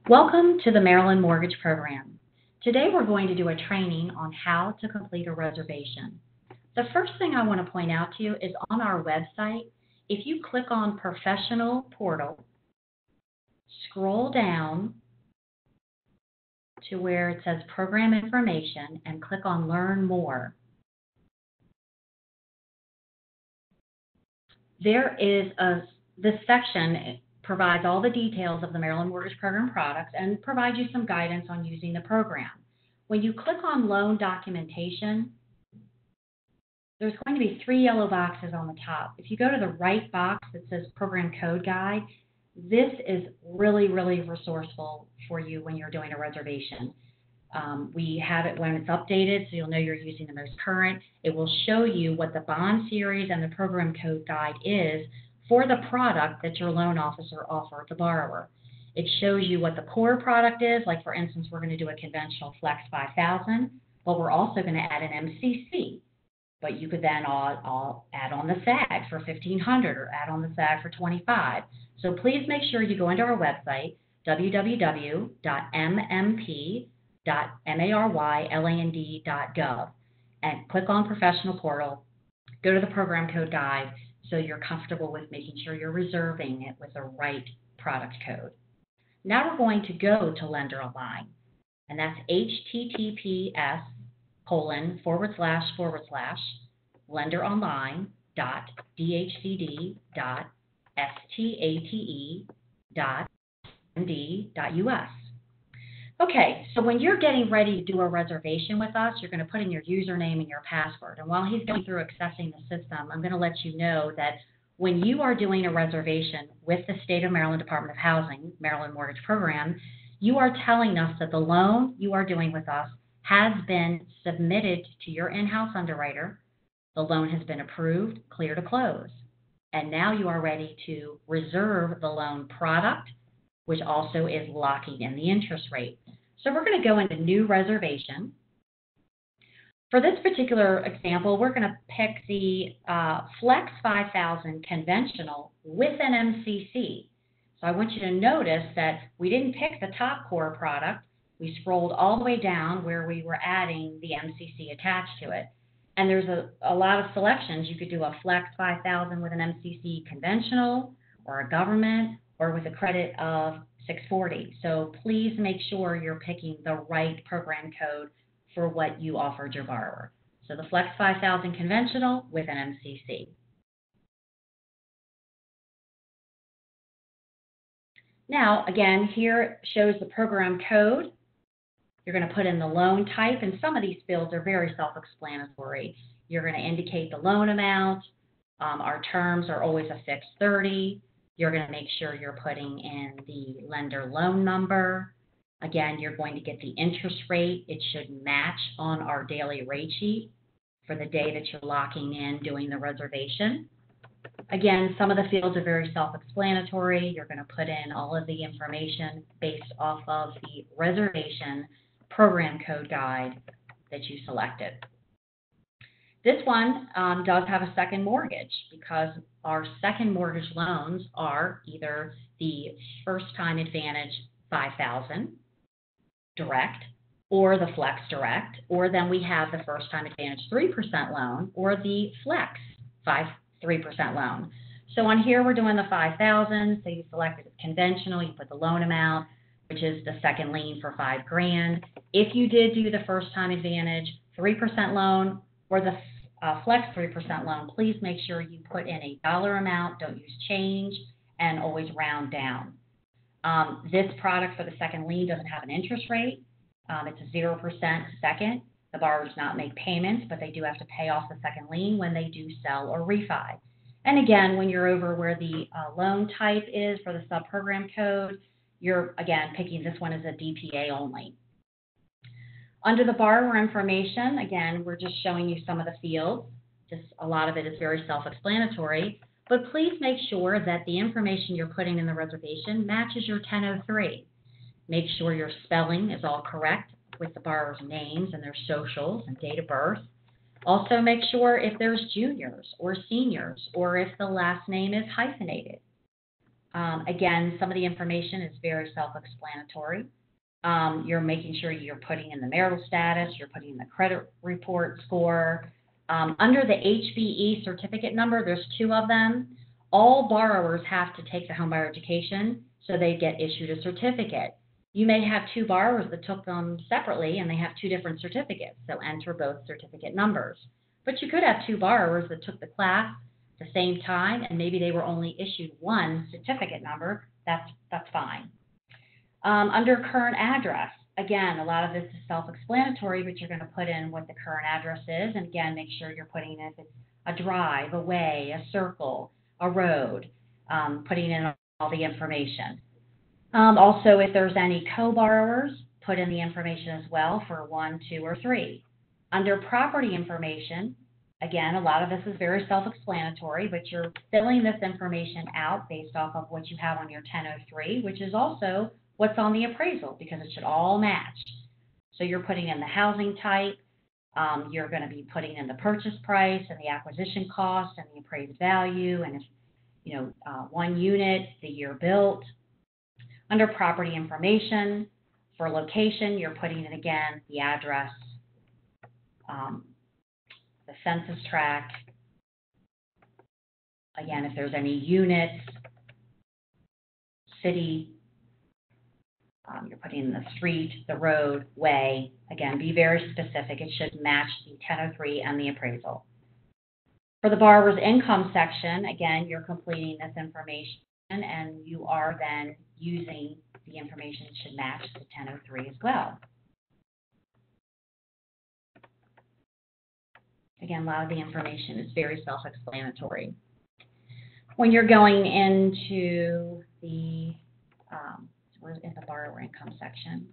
Welcome to the Maryland Mortgage Program. Today we're going to do a training on how to complete a reservation. The first thing I want to point out to you is on our website, if you click on Professional Portal, scroll down to where it says Program Information and click on Learn More. This section provides all the details of the Maryland Mortgage Program products and provides you some guidance on using the program. When you click on Loan Documentation, there's going to be three yellow boxes on the top. If you go to the right box that says Program Code Guide, this is really resourceful for you when you're doing a reservation. We have it when it's updated, so you'll know you're using the most current. It will show you what the bond series and the program code guide is for the product that your loan officer offered the borrower. It shows you what the core product is. Like, for instance, we're going to do a conventional Flex 5000, but we're also going to add an MCC. But you could then add on the SAG for 1500 or add on the SAG for 25. So please make sure you go into our website, www.mmp.maryland.gov, and click on Professional Portal, go to the Program Code Guide, so you're comfortable with making sure you're reserving it with the right product code. Now we're going to go to Lender Align, and that's https://lenderonline.dhcd.state.md.us. Okay, so when you're getting ready to do a reservation with us, you're going to put in your username and your password. And while he's going through accessing the system, I'm going to let you know that when you are doing a reservation with the State of Maryland Department of Housing, Maryland Mortgage Program, you are telling us that the loan you are doing with us has been submitted to your in-house underwriter. The loan has been approved, clear to close. And now you are ready to reserve the loan product, which also is locking in the interest rate. So we're going to go into New Reservation. For this particular example, we're going to pick the Flex 5000 Conventional with an MCC. So I want you to notice that we didn't pick the top core product. We scrolled all the way down where we were adding the MCC attached to it. And there's a lot of selections. You could do a Flex 5000 with an MCC conventional, or a government, or with a credit of 640. So please make sure you're picking the right program code for what you offered your borrower. So the Flex 5000 conventional with an MCC. Now, again, here it shows the program code. You're going to put in the loan type, and some of these fields are very self-explanatory. You're going to indicate the loan amount. Our terms are always a fixed 30. You're going to make sure you're putting in the lender loan number. Again, you're going to get the interest rate. It should match on our daily rate sheet for the day that you're locking in doing the reservation. Again, some of the fields are very self-explanatory. You're going to put in all of the information based off of the reservation program code guide that you selected. This one does have a second mortgage because our second mortgage loans are either the First Time Advantage 5000 Direct or the Flex Direct, or then we have the First Time Advantage 3% loan or the Flex 3% loan. So on here we're doing the 5000, so you selected conventional, you put the loan amount, which is the second lien for $5,000. If you did do the First Time Advantage 3% loan or the Flex 3% loan, please make sure you put in a dollar amount, don't use change, and always round down. This product for the second lien doesn't have an interest rate. It's a 0% second. The borrower does not make payments, but they do have to pay off the second lien when they do sell or refi. And again, when you're over where the loan type is for the subprogram code, you're, again, picking this one as a DPA only. Under the borrower information, again, we're just showing you some of the fields. Just a lot of it is very self-explanatory, but please make sure that the information you're putting in the reservation matches your 1003. Make sure your spelling is all correct with the borrower's names and their socials and date of birth. Also, make sure if there's juniors or seniors or if the last name is hyphenated. Again, some of the information is very self-explanatory. You're making sure you're putting in the marital status, you're putting in the credit report score. Under the HBE certificate number, there's two of them. All borrowers have to take the homebuyer education, so they get issued a certificate. You may have two borrowers that took them separately and they have two different certificates, so enter both certificate numbers. But you could have two borrowers that took the class at the same time and maybe they were only issued one certificate number. That's fine. Under current address, again, a lot of this is self-explanatory, but you're going to put in what the current address is. And again, make sure you're putting in if it's a drive, a way, a circle, a road, putting in all the information. Also, if there's any co-borrowers, put in the information as well for 1, 2, or 3. Under property information, again, a lot of this is very self-explanatory, but you're filling this information out based off of what you have on your 1003, which is also what's on the appraisal because it should all match. So you're putting in the housing type, you're going to be putting in the purchase price and the acquisition cost and the appraised value, and if one unit, the year built. Under property information, for location, you're putting in again the address, the census tract. Again, if there's any units, city. You're putting in the street, the road, way. Again, be very specific. It should match the 1003 and the appraisal. For the borrower's income section, again, you're completing this information and you are then using the information that should match the 1003 as well. Again, a lot of the information is very self-explanatory. When you're going into the we're in the borrower income section.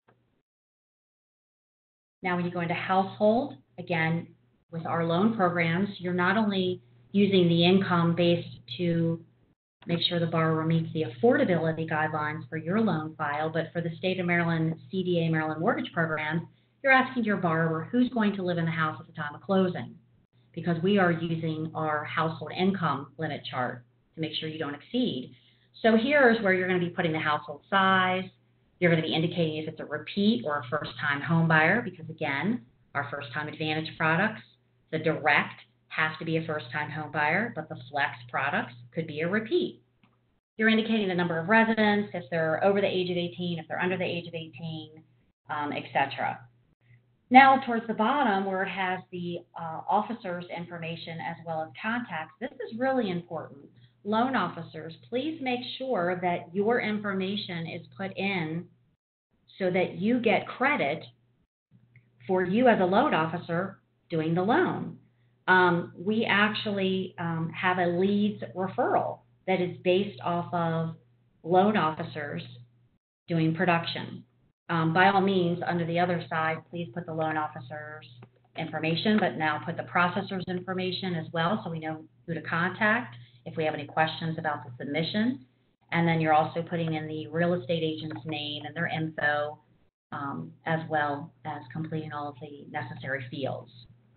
Now, when you go into household, again, with our loan programs, you're not only using the income based to make sure the borrower meets the affordability guidelines for your loan file, but for the state of Maryland CDA Maryland Mortgage Program, you're asking your borrower who's going to live in the house at the time of closing, because we are using our household income limit chart to make sure you don't exceed. So here's where you're going to be putting the household size. You're going to be indicating if it's a repeat or a first-time home buyer, because again, our first-time advantage products, the direct has to be a first-time home buyer, but the flex products could be a repeat. You're indicating the number of residents, if they're over the age of 18, if they're under the age of 18, etc. Now, towards the bottom where it has the officer's information as well as contacts, this is really important. Loan officers, please make sure that your information is put in so that you get credit for you as a loan officer doing the loan. We actually have a leads referral that is based off of loan officers doing production. By all means, under the other side, please put the loan officer's information, but now put the processor's information as well so we know who to contact if we have any questions about the submission. And then you're also putting in the real estate agent's name and their info, as well as completing all of the necessary fields.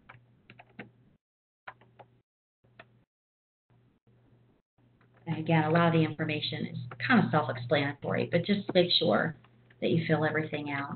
And again, a lot of the information is kind of self-explanatory, but just make sure that you fill everything out.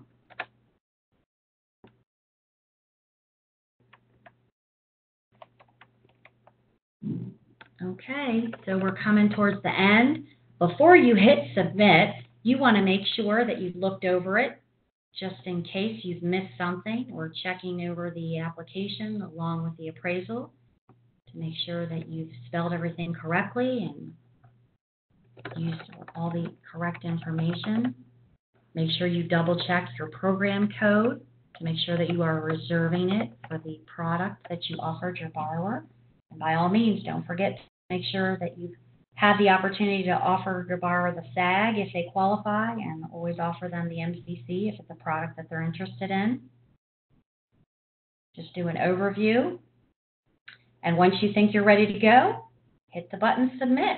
Okay, so we're coming towards the end. Before you hit submit, you want to make sure that you've looked over it just in case you've missed something, or checking over the application along with the appraisal to make sure that you've spelled everything correctly and used all the correct information. Make sure you double check your program code to make sure that you are reserving it for the product that you offered your borrower. And by all means, don't forget to make sure that you've had the opportunity to offer your borrower the SAG if they qualify, and always offer them the MCC if it's a product that they're interested in. Just do an overview. And once you think you're ready to go, hit the button Submit.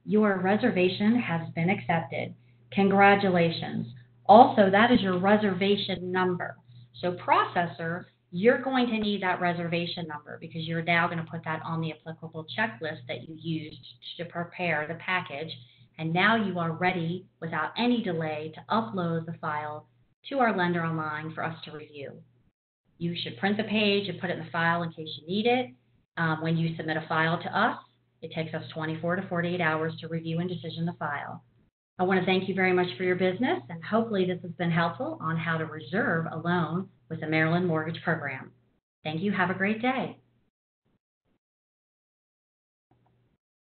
your reservation has been accepted. Congratulations. Also, that is your reservation number. So processor, you're going to need that reservation number because you're now going to put that on the applicable checklist that you used to prepare the package. And now you are ready without any delay to upload the file to our lender online for us to review. You should print the page and put it in the file in case you need it. When you submit a file to us, it takes us 24 to 48 hours to review and decision the file. I want to thank you very much for your business, and hopefully this has been helpful on how to reserve a loan with the Maryland Mortgage Program. Thank you. Have a great day.